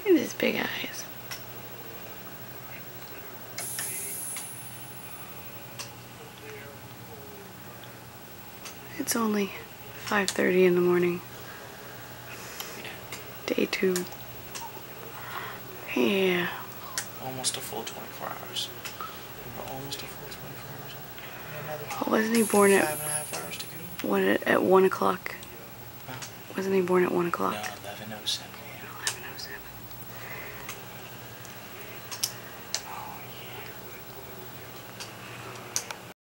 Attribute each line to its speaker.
Speaker 1: Look at his big eyes. It's only 5:30 in the morning. Day 2. Yeah.
Speaker 2: Almost a full 24 hours. We're almost a full 24 hours.
Speaker 1: Wasn't he born at
Speaker 2: 5.5 hours to go?
Speaker 1: at 1 o'clock?
Speaker 2: No.
Speaker 1: Wasn't he born at 1 o'clock?
Speaker 2: No, 11:07.